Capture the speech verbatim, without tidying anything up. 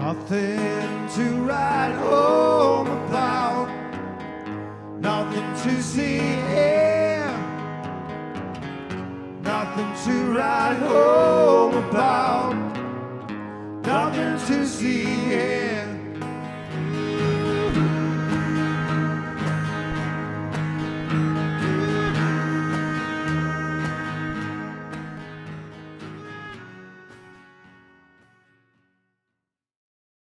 Nothing to write home about, nothing to see here, nothing to write home about, nothing to see here.